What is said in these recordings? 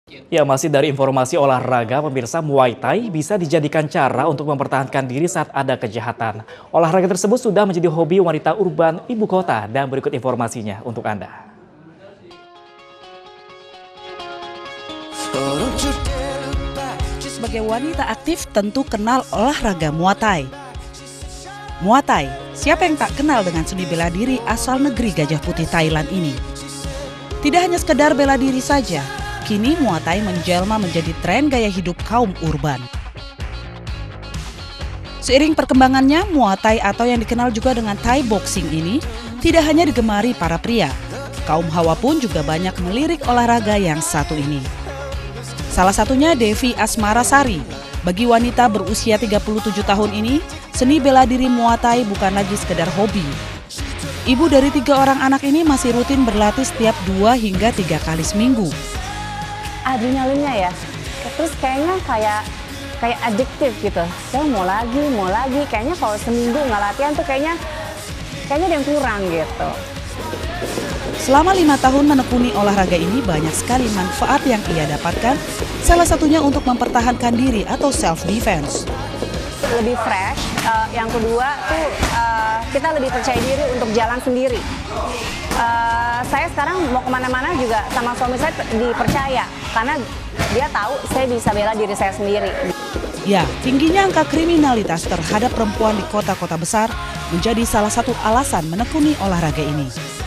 Ya, masih dari informasi olahraga, pemirsa, Muay Thai bisa dijadikan cara untuk mempertahankan diri saat ada kejahatan. Olahraga tersebut sudah menjadi hobi wanita urban ibu kota dan berikut informasinya untuk Anda. Sebagai wanita aktif tentu kenal olahraga Muay Thai. Muay Thai, siapa yang tak kenal dengan seni bela diri asal negeri Gajah Putih Thailand ini? Tidak hanya sekedar bela diri saja, kini Muay Thai menjelma menjadi tren gaya hidup kaum urban. Seiring perkembangannya, Muay Thai atau yang dikenal juga dengan Thai boxing ini tidak hanya digemari para pria. Kaum hawa pun juga banyak melirik olahraga yang satu ini. Salah satunya Devi Asmarasari. Bagi wanita berusia 37 tahun ini, seni bela diri Muay Thai bukan lagi sekedar hobi. Ibu dari 3 orang anak ini masih rutin berlatih setiap 2 hingga 3 kali seminggu. Adrenalinnya ya, terus kayaknya kayak adiktif gitu. Saya mau lagi, kayaknya kalau seminggu nggak latihan tuh kayaknya ada yang kurang gitu. Selama 5 tahun menekuni olahraga ini banyak sekali manfaat yang ia dapatkan, salah satunya untuk mempertahankan diri atau self-defense. Lebih fresh, yang kedua tuh kita lebih percaya diri untuk jalan sendiri. Saya sekarang mau kemana-mana juga sama suami saya dipercaya, karena dia tahu saya bisa bela diri saya sendiri. Ya, tingginya angka kriminalitas terhadap perempuan di kota-kota besar menjadi salah satu alasan menekuni olahraga ini.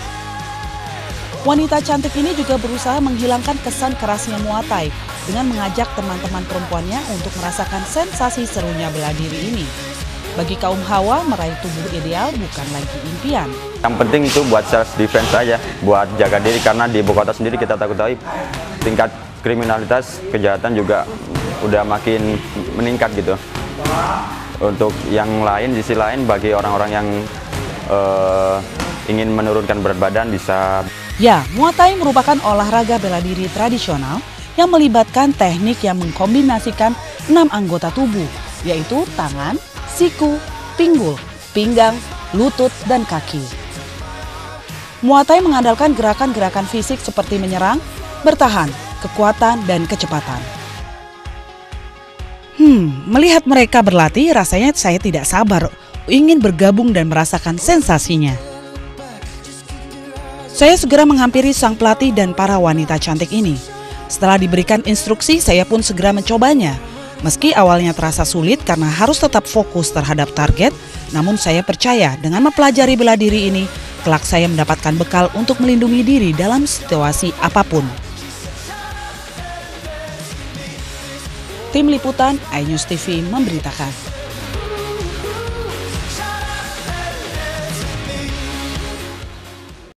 Wanita cantik ini juga berusaha menghilangkan kesan kerasnya Muay Thai dengan mengajak teman-teman perempuannya untuk merasakan sensasi serunya bela diri ini. Bagi kaum hawa, meraih tubuh ideal bukan lagi impian. Yang penting itu buat self defense aja, buat jaga diri, karena di ibu kota sendiri kita tahu tingkat kriminalitas, kejahatan juga udah makin meningkat gitu. Untuk yang lain, sisi lain bagi orang-orang yang ingin menurunkan berat badan bisa. Ya, Muay Thai merupakan olahraga bela diri tradisional yang melibatkan teknik yang mengkombinasikan 6 anggota tubuh, yaitu tangan, siku, pinggul, pinggang, lutut, dan kaki. Muay Thai mengandalkan gerakan-gerakan fisik seperti menyerang, bertahan, kekuatan, dan kecepatan. Melihat mereka berlatih, rasanya saya tidak sabar ingin bergabung dan merasakan sensasinya. Saya segera menghampiri sang pelatih dan para wanita cantik ini. Setelah diberikan instruksi, saya pun segera mencobanya. Meski awalnya terasa sulit karena harus tetap fokus terhadap target, namun saya percaya dengan mempelajari bela diri ini, kelak saya mendapatkan bekal untuk melindungi diri dalam situasi apapun. Tim Liputan iNews TV memberitakan.